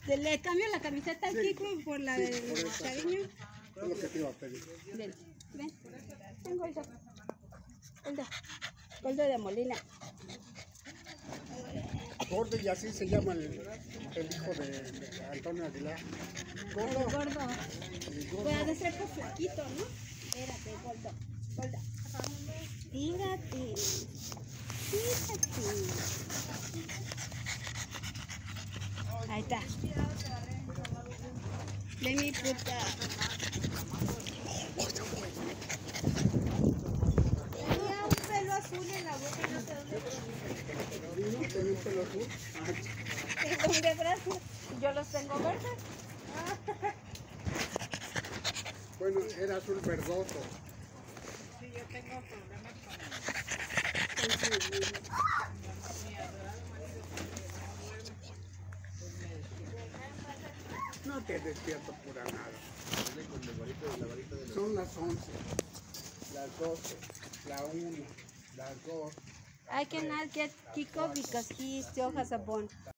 Le cambio la camiseta al Kiko por la del cariño. Es lo que te iba a pedir. Ven, ven. Ven, Goldo. Goldo de Molina. Gordo, y así se llama el hijo de Antonio Aguilar. Gordo. El gordo. El gordo. Puede de ser por flaquito, ¿no? Espérate, Goldo. Goldo. Fíjate. Fíjate. Ahí está. Ven, mi puta. Tenía un pelo azul en la boca y no sé dónde ¿No tenía un pelo azul? tengo un de brazo. Y yo los tengo verdes. Bueno, era azul verdoso. Sí, yo tengo problemas No te despierto pura nada. Son las 11, las 12, la 1, las 2. I cannot get Kiko because he still has a bone.